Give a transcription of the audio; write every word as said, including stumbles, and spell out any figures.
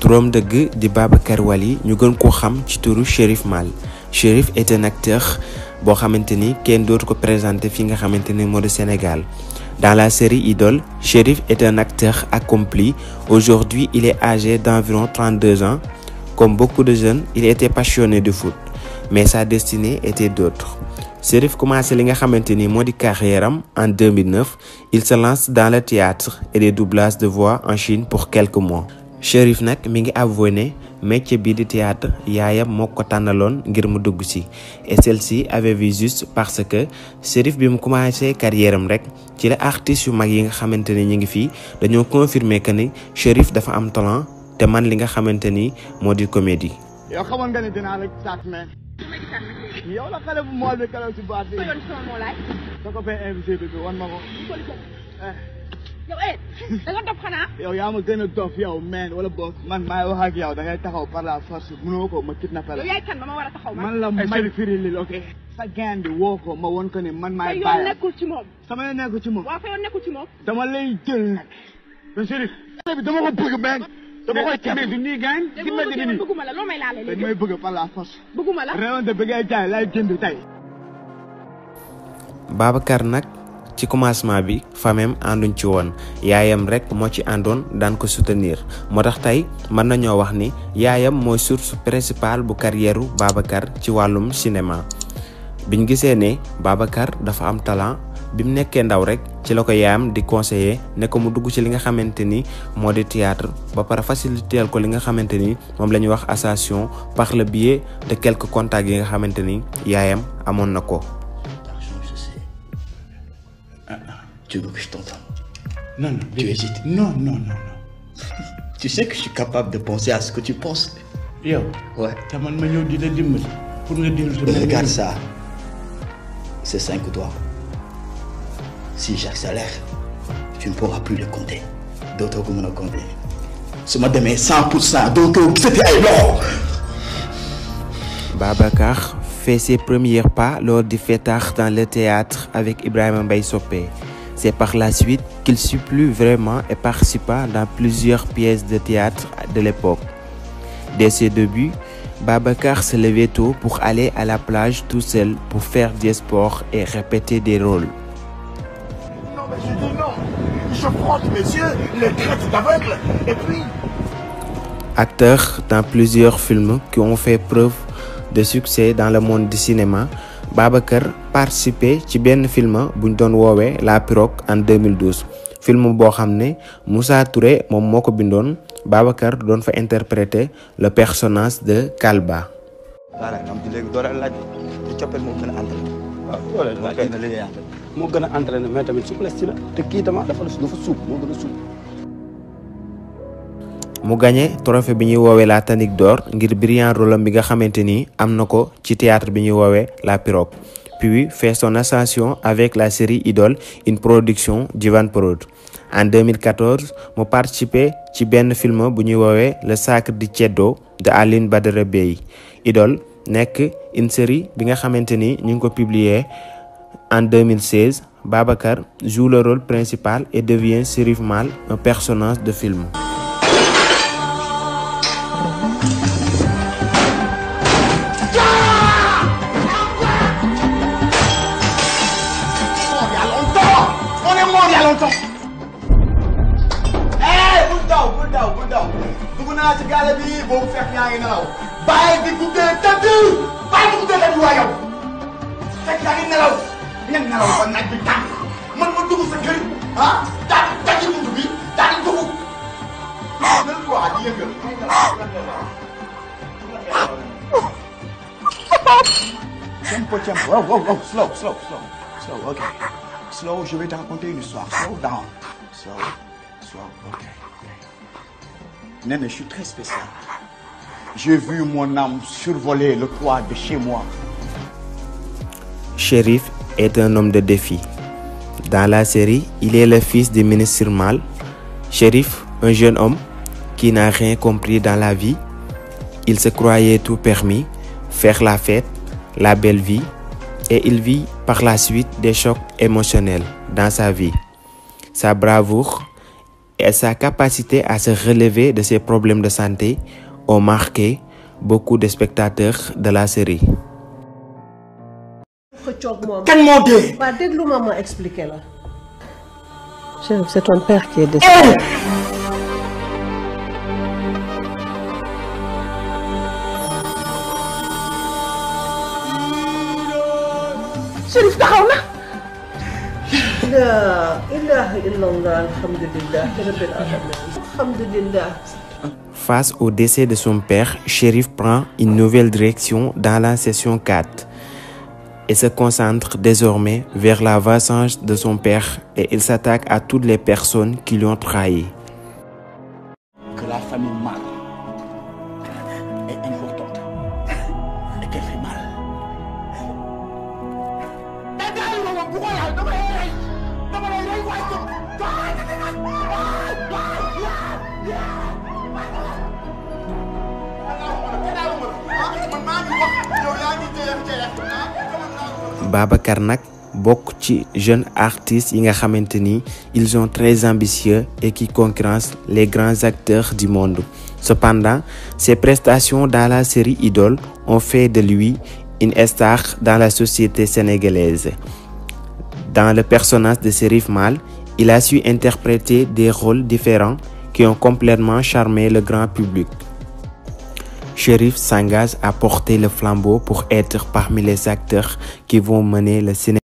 turam dëgg di Babacar Wali ñu gën ko xam ci turu Cherif Mal. Cherif est un acteur boo xamante ni kenn dootu ko présenté fi nga xamante ni moo di Sénégal. Dans la série Idole, Cherif est un acteur accompli. Aujourd'hui, il est âgé d'environ trente-deux ans. Comme beaucoup de jeunes, il était passionné de foot, mais sa destinée était d'autre. Cherif commencé li nga xamante ni moo di carrière am en deux mille neuf. Il se lance dans le théâtre et les doublages de voix en Chine pour quelques mois. Cherif nag mi ngi avoué ne métier bii di théâtre yaayam moo ko tànnaloon ngir mu dugg ci, et celle-ci avait vu juste parce que Cherif bi mu commencé carrière am rek ci la artistes yu mag yi nga xamante ni ñu ngi fii dañoo confirmer que ni Cherif dafa am talent te man li nga xamante ni moo di comédie. yow xamoon nga ne dinaa la sàcc mais. yow la xale bu mool bi kalaw ci baat bi. da ko fay invité bi wan ma ko. yow eh da nga dof xanaa. yow yaa ma gën a dof yow man wala boog man maay wax ak yow da ngay taxaw par la force mënoo ko ma kidnappé la. yow yaay kan ba ma war a taxaw man. man la may firi li ok. sa gaan bi woo ko ma won ko ne man maay. sa yoon nekkul ci moom. sama yoon nekkul ci moom. waaw sa yoon nekkul ci moom. dama lay jël nag. mais Cherif. dama ko bëgg benn. dama koy teg mais du nii gaañ. dégg nga bëgg bëgguma la loo may laalee léegi. may bëgg par la force. bëgguma la. réewante bi ngay jaay lay jënd tey. Babacar nag ci commencement bi famem ànduñ ci woon, yaayam rek moo ci àndoon daan ko soutenir, moo tax tey mën nañoo wax ni yaayam mooy source principale bu carrière Babacar ci wàllum cinéma. biñ gisee ne Babacar dafa am talent bi mu nekkee ndaw rek ci la ko yaayam di conseiller ne ko mu dugg ci li nga xamante ni moo di théâtre ba pare faciliter ko li nga xamante ni moom la ñuy wax association par le biais de quelques contacts yi nga xamante ni yaayam amoon na ko. Tu veux que je t'entende? Non, non, tu hésites. Non, non, non, non. Tu sais que je suis capable de penser à ce que tu penses. Yo, ouais. T'as mal meilleur de la dimbali. Pour me dire Mais regarde ça. C'est cinq doigts. Si j'accélère, tu ne pourras plus le compter. D'autres comme le compter. Ce matin, mais cent pour cent. Donc, c'était alors. Babacar fait ses premiers pas lors du fêtard dans le théâtre avec Ibrahima Mbaye Sopé. C'est par la suite qu'il supplie vraiment et participa dans plusieurs pièces de théâtre de l'époque. Dès ses débuts, Babacar se levait tôt pour aller à la plage tout seul pour faire des sports et répéter des rôles. Non, mais je dis non. Je frotte mes yeux, les traite d'aveugle, et puis... Acteur dans plusieurs films qui ont fait preuve de succès dans le monde du cinéma, Babacar participé ci benn film buñ doon woowee La Pirogue en deux mille douze. film boo xam ne Moussa Touré moom moo ko bindoon. Babacar doon fa interpréter le personnage de Kalba. voilà am ci léegi doole laaj ci coppeel moo gën a entraîné. waaw doole laaj na li ñuy entraîné. moo gën a entraîné mais tamit souplesse ci la te kii tamit dafa dafa suuf moo gën a suuf. mu gagné trophée bi ñuy woowee la Tanique d'or ngir brillant rôle am bi nga xamante ni am na ko ci théâtre bi ñuy woowee La Pirogue. Puis fait son ascension avec la série Idole, une production d'Ivan Prod. En deux mille quatorze mu participé ci benn film bu ñuy woowee Le Sacre di Ceddo de Aline Badara Bey. Idole nekk une série bi nga xamante ni ñu ngi ko publié en deux mille seize. Babacar joue le rôle principal et devient Cherif Mal, un personnage de film. naa ci gaale bi boobu fekk yaa ngi nelaw bàyyi di guddee tëdd bàyyi di guddee tëdd waa yow fekk yaa ngi nelaw ngeen nelaw ba naaj bi tàng man ma dugg sa kër ah daal di daj buntu bi daal di dugg del quoi di yëngal tempo tempo wow wow wow slow slow slow slow ok slow je vais te raconter une histoire slow down slow slow ok Néné, je suis très spécial. J'ai vu mon âme survoler le toit de chez moi. Cherif est un homme de défi. Dans la série, il est le fils du ministre Mal. Cherif, un jeune homme qui n'a rien compris dans la vie. Il se croyait tout permis, faire la fête, la belle vie, et il vit par la suite des chocs émotionnels dans sa vie. Sa bravoure et sa capacité à se relever de ses problèmes de santé ont marqué beaucoup de spectateurs de la série. Kan moo dee. Bah, déglu-moi, ma expliquer là. Chérif, c'est ton père qui est décédé. Chérif taxaw na. La ilaha illallah, alhamdulillah, rabbil alamin. Alhamdulillah. Face au décès de son père, Chérif prend une nouvelle direction dans la saison quatre et se concentre désormais vers la vengeance de son père et il s'attaque à toutes les personnes qui l'ont trahi. Que la famille Mal est importante et qu'elle fait mal. Babacar nag bokk ci jeunes artistes yi nga xamante ni ils sont très ambitieux et qui concurrencent les grands acteurs du monde. Cependant, ses prestations dans la série Idole ont fait de lui une star dans la société sénégalaise. Dans le personnage de Chérif Mal, il a su interpréter des rôles différents qui ont complètement charmé le grand public. Chérif s'engage à porter le flambeau pour être parmi les acteurs qui vont mener le cinéma.